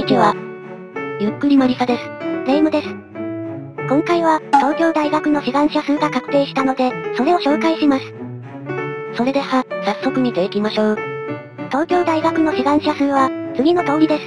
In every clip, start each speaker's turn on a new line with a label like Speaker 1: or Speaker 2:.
Speaker 1: にちは。
Speaker 2: ゆっくりマリサです。
Speaker 1: レイムです。今回は、東京大学の志願者数が確定したので、それを紹介します。
Speaker 2: それでは、早速見ていきましょう。
Speaker 1: 東京大学の志願者数は、次の通りです。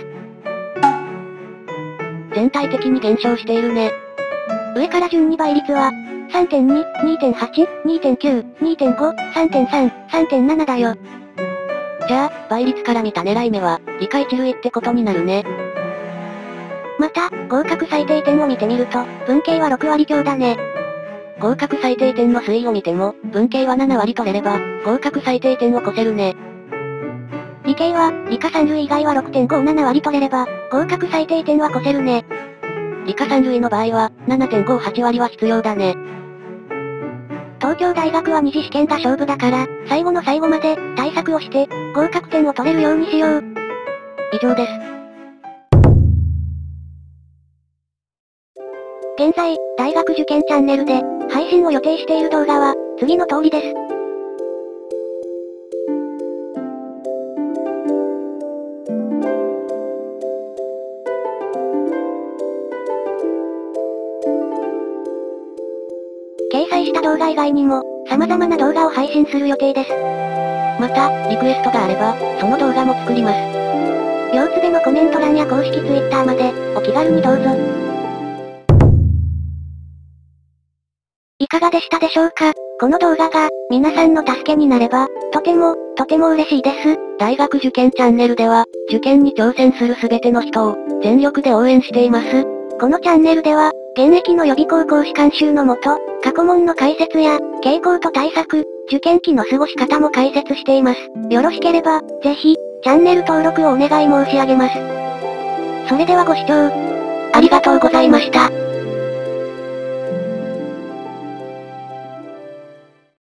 Speaker 2: 全体的に減少しているね。
Speaker 1: 上から順に倍率は、3.2、2.8、2.9、2.5、3.3、3.7だよ。
Speaker 2: じゃあ、倍率から見た狙い目は、理科一類ってことになるね。
Speaker 1: また、合格最低点を見てみると、文系は6割強だね。
Speaker 2: 合格最低点の推移を見ても、文系は7割取れれば、合格最低点を越せるね。
Speaker 1: 理系は、理科3類以外は 6.57 割取れれば、合格最低点は越せるね。
Speaker 2: 理科3類の場合は、7.58 割は必要だね。
Speaker 1: 東京大学は二次試験が勝負だから、最後の最後まで、対策をして、合格点を取れるようにしよう。
Speaker 2: 以上です。
Speaker 1: 現在、大学受験チャンネルで、配信を予定している動画は、次の通りです。掲載した動画以外にも、様々な動画を配信する予定です。
Speaker 2: また、リクエストがあれば、その動画も作ります。
Speaker 1: 両つべのコメント欄や公式 Twitter まで、お気軽にどうぞ。いかがでしたでしょうか？この動画が、皆さんの助けになれば、とても嬉しいです。
Speaker 2: 大学受験チャンネルでは、受験に挑戦するすべての人を、全力で応援しています。
Speaker 1: このチャンネルでは、現役の予備校講師監修のもと、過去問の解説や、傾向と対策、受験期の過ごし方も解説しています。よろしければ、ぜひ、チャンネル登録をお願い申し上げます。それではご視聴、ありがとうございました。